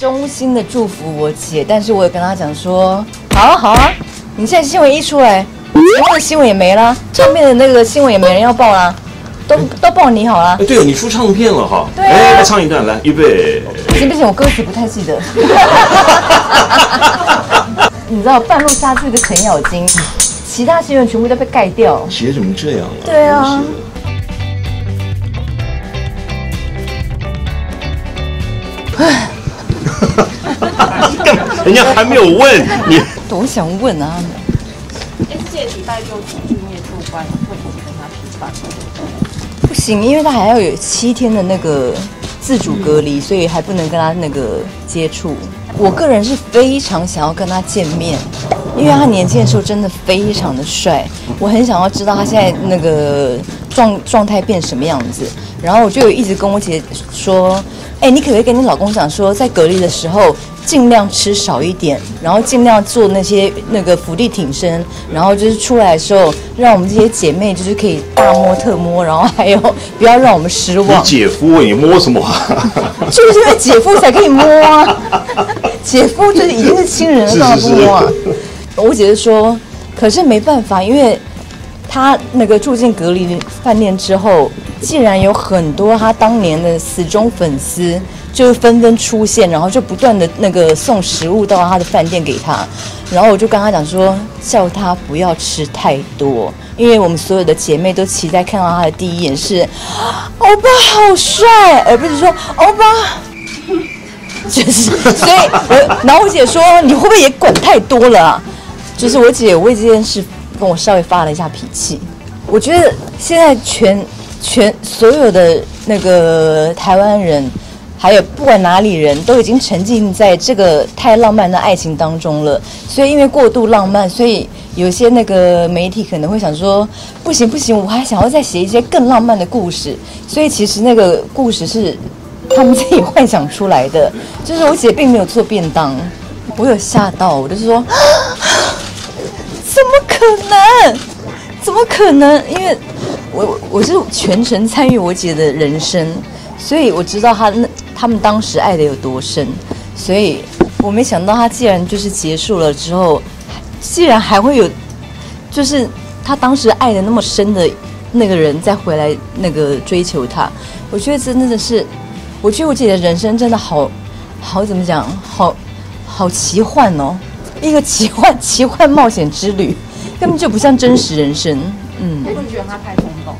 衷心的祝福我姐，但是我也跟她讲说，好啊好啊，你现在新闻一出来，节目的新闻也没啦，唱片的那个新闻也没人要报啦，都报你好啦。 对哦，你出唱片了哈。 对啊。 来唱一段，来，预备。 行不行？我歌词不太记得。你知道半路杀出一个程咬金，其他新闻全部都被盖掉。 写怎么这样啊？ 对啊。 干嘛？人家还没有问你。 我想问啊。 这礼拜六去念入关，会不会跟他批判？ 不行，因为他还要有7天的那个自主隔离，所以还不能跟他那个接触。我个人是非常想要跟他见面，因为他年轻的时候真的非常的帅，我很想要知道他现在那个状态变什么样子。然后我就有一直跟我姐说，你可不可以跟你老公讲说，在隔离的时候尽量吃少一点，然后尽量做那个伏地挺身，然后就是出来的时候，让我们这些姐妹就是可以大摸特摸，然后还有不要让我们失望。 你姐夫，你摸什么？ 就是因为姐夫才可以摸啊，姐夫就是已经是亲人了，干嘛不摸啊？我姐就说，可是没办法，因为他那个住进隔离饭店之后，既然有很多他当年的死忠粉丝，就纷纷出现，然后就不断的那个送食物到他的饭店给他，然后我就跟他讲说，叫他不要吃太多，因为我们所有的姐妹都期待看到他的第一眼是，欧巴好帅，而不是说欧巴。就是，所以然后我姐说，你会不会也管太多了啊？就是我姐为这件事跟我稍微发了一下脾气。我觉得现在全所有的那个台湾人，还有不管哪里人都已经沉浸在这个太浪漫的爱情当中了，所以因为过度浪漫，所以有些那个媒体可能会想说，不行不行，我还想要再写一些更浪漫的故事，所以其实那个故事是他们自己幻想出来的，就是我姐并没有做便当，我有吓到，我就说，怎么可能？怎么可能？因为我是全程参与我姐的人生，所以我知道他们当时爱的有多深，所以我没想到他既然就是结束了之后，既然还会有，就是他当时爱的那么深的那个人再回来那个追求他，我觉得真的是，我觉得我姐的人生真的好怎么讲，好奇幻哦，一个奇幻冒险之旅。根本就不像真实人生， 会不会觉得他太冲动？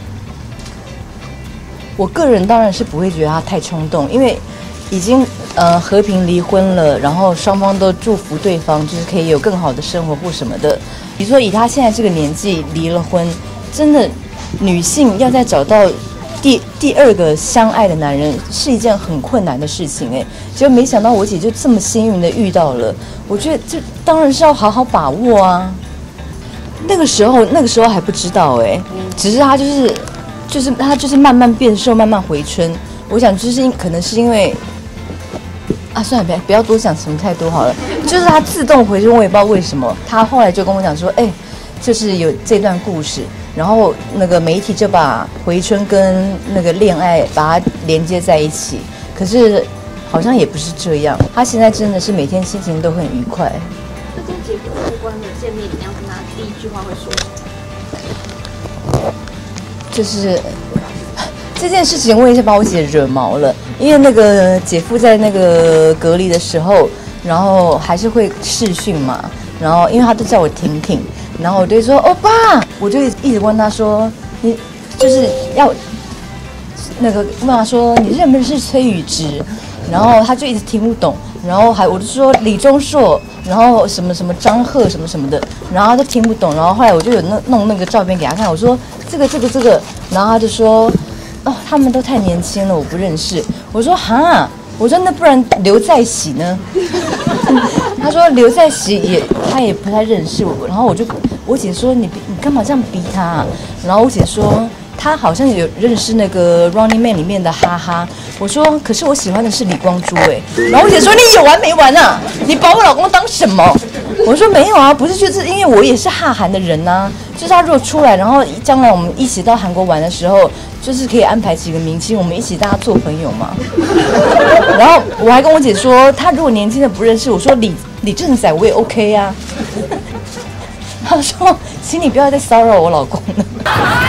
我个人当然是不会觉得他太冲动，因为已经和平离婚了，然后双方都祝福对方，就是可以有更好的生活或什么的。比如说以他现在这个年纪离了婚，真的女性要再找到第二个相爱的男人是一件很困难的事情哎，结果没想到我姐就这么幸运的遇到了，我觉得这当然是要好好把握啊。那个时候还不知道哎，只是他就是慢慢变瘦，慢慢回春。我想就是可能是因为啊，算了，不要多想什么太多好了。就是他自动回春，我也不知道为什么。他后来就跟我讲说，就是有这段故事，然后那个媒体就把回春跟那个恋爱把它连接在一起。可是好像也不是这样，他现在真的是每天心情都很愉快。 这跟姐夫无关的见面，你要跟他第一句话会说什么？ 就是这件事情，我也是把我姐惹毛了，因为那个姐夫在那个隔离的时候，然后还是会视讯嘛，然后因为他都叫我婷婷，然后我就说欧巴，我就一直问他说，你就是要那个问他说你认不认识崔宇植，然后他就一直听不懂，然后我就说李钟硕，然后什么什么张赫什么什么的，然后他都听不懂，然后后来我就有弄那个照片给他看，我说这个，然后他就说哦他们都太年轻了，我不认识。我说哈，我说那不然刘在熙呢？他说刘在熙他也不太认识我，然后我姐说你干嘛这样逼他啊？然后我姐说他好像有认识那个 Running Man 里面的哈哈。我说可是我喜欢的是李光洙哎。然后我姐说你有完没完啊？你把我老公当什么？ 我说没有啊，不是，就是因为我也是哈韩的人呐、就是他如果出来，然后将来我们一起到韩国玩的时候，就是可以安排几个明星，我们一起大家做朋友嘛。然后我还跟我姐说，他如果年轻的不认识，我说李正宰我也 OK 啊。他说，请你不要再骚扰我老公了。